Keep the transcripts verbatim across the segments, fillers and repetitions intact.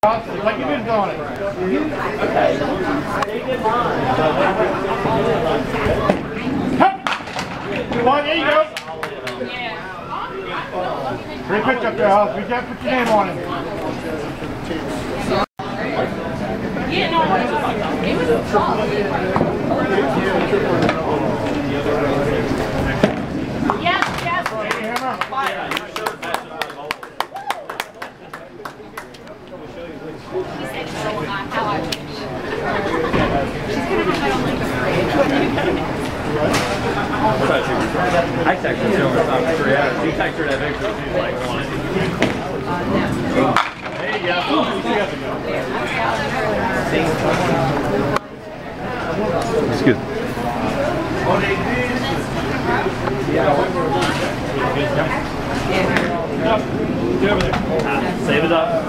Like you've been doing it. Okay. Come on, there you go. Great pitch up there, House. We can't put your name on it. Yeah, no, it was a tough. Yes, yes. He said so, uh, how I wish. She's going to have my own like I texted her over about three hours. She texted her that picture. She's like, wanted Hey, yeah. Excuse me. Ah, save it up.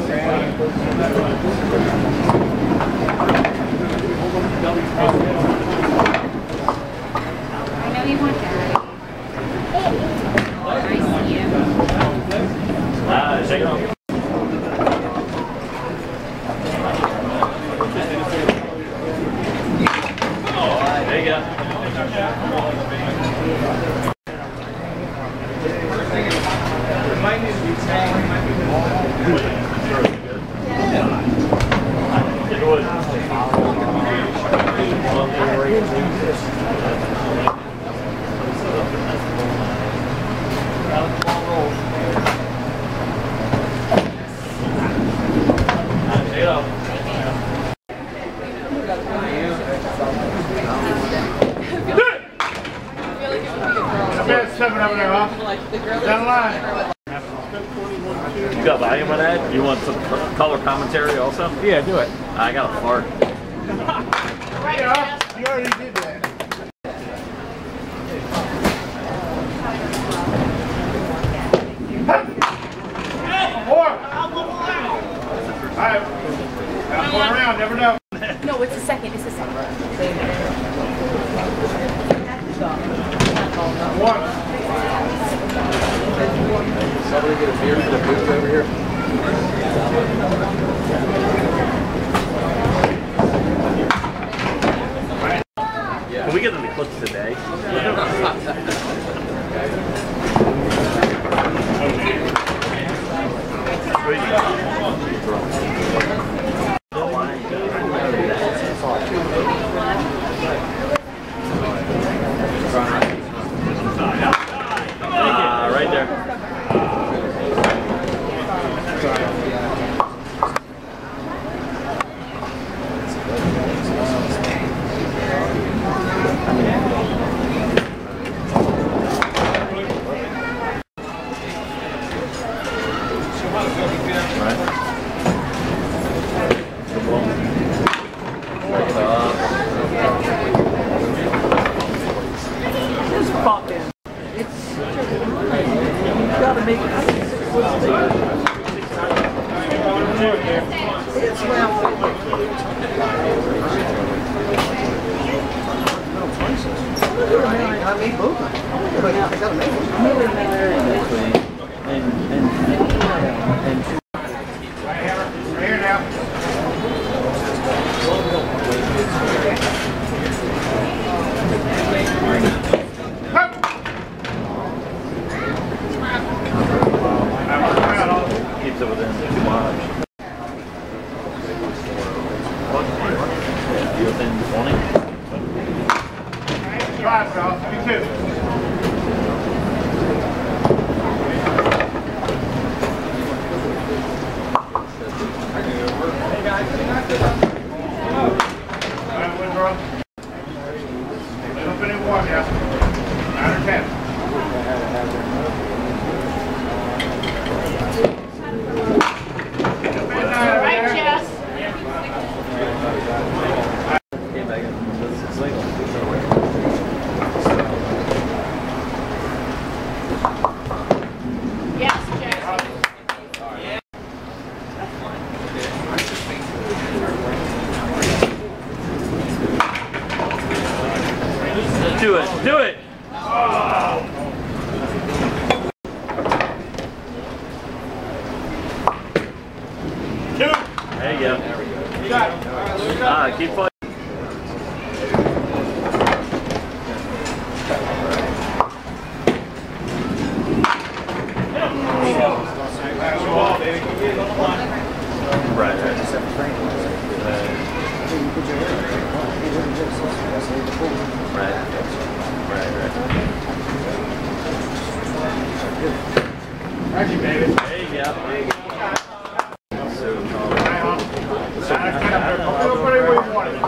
I know you want that. I see you. Ah, shake it off. There you go. It would. Seven over there, huh? Down the line. You got volume on that? You want some color commentary also? Yeah, do it. I got a fart. Right, huh? You already did that. Four. Alright. One around, never know. No, it's a second. It's a second. One. Somebody get a beer for the booth over here. Can we get them eclipsed today? Ah, right there. fight, keep fighting. Right, right. Right, right, right. Thank you, baby. There you go. There you go. So, um, So, I kind of put it where you want it.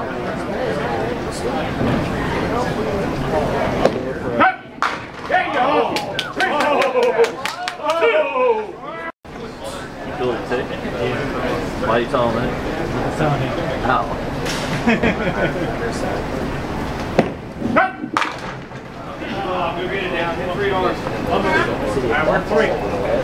There you go. Oh! you feel it too? Why are you telling me? I'm telling him. How? Go get it down. Hit three arms. Unbelievable. I work three.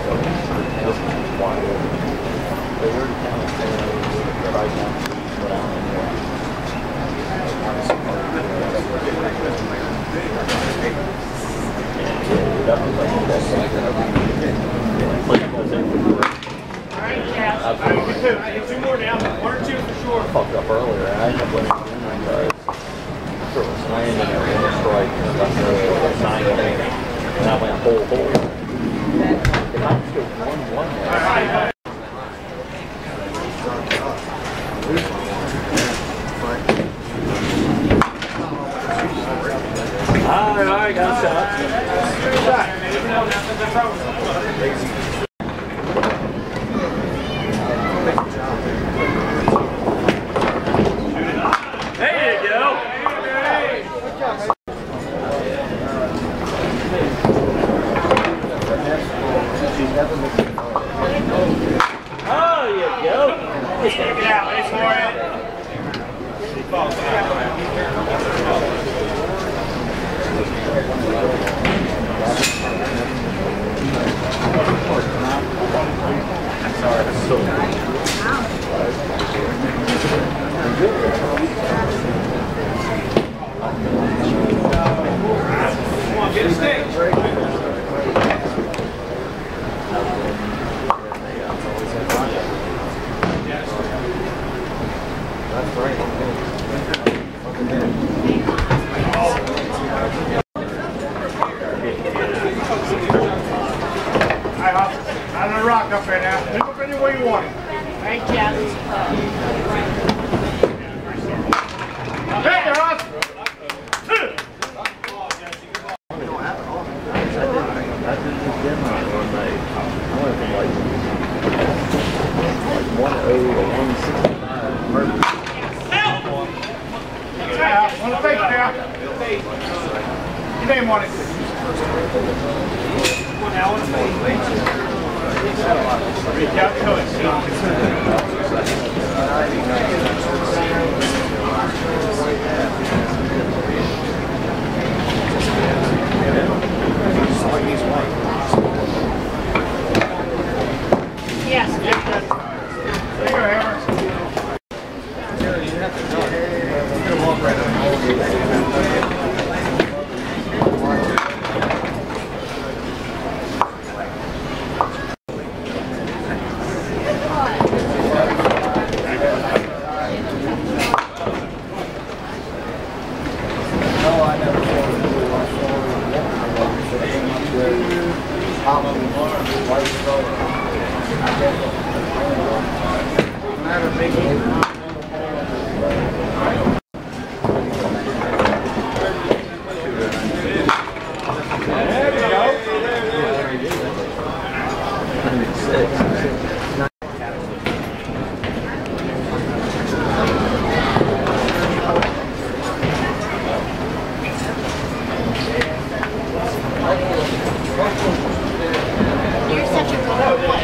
Alright, yeah. Alright, get two. Get two more down. One or two for sure. Fucked up earlier. I ended up winning because it was landing there in the strike and left there nine games. And I went whole hole. If I just go one one there. Alright, alright, got a shot. There you go. Oh, you go. Take it out. Nice for it. Come on, get a stick. That's right. Alright, Hop. Out of the rock up there now. Leave up anywhere you want it. Right, Jeff. Hey, Hop. I did this demo one night. I went from like, like one oh to one sixty-five. Perfect. Yeah, on the face now. Your name on it. One now on the face. Reach out to it. Yes. There you go, Hammer. You're such a good boy.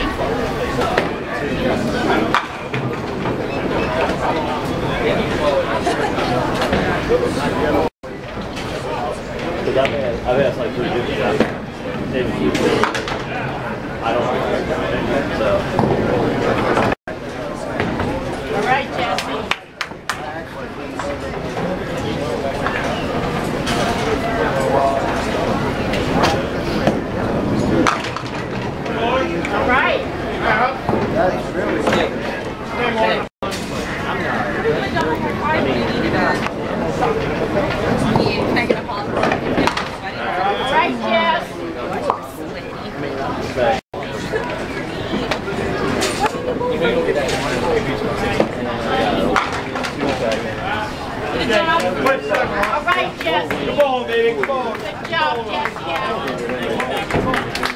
Can I get a pause? All right, Jess. All right, Jess. Come on, baby, come on. Good job, Jess. Yeah.